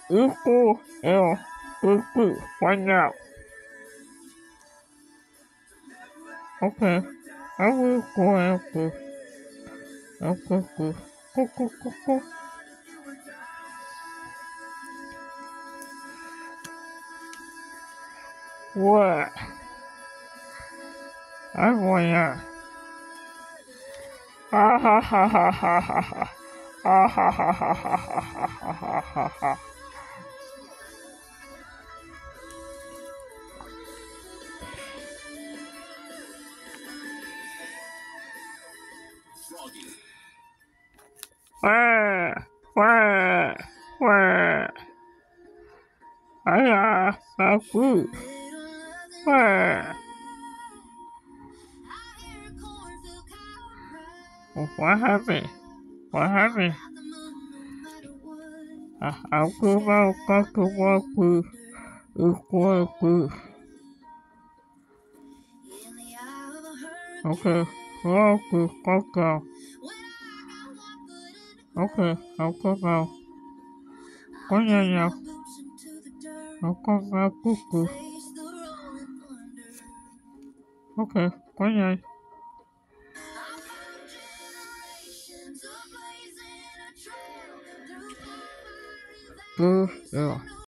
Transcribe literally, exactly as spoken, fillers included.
Equal L equal right now. Okay. I will go after. Okay, go. Go, go, go, go. What? I want ya. Ha ha ha ha ha ha ha. Ha ha ha ha ha ha ha ha ha. Where? Where? Where? I have food. Where? What happened? What happened? I, I'll go out, got to walk with, with one food. Okay, walk with, go go. Okay, I'll go out. Go yeah, yeah. I'll go out, cuckoo. Okay, go yeah. Good, yeah.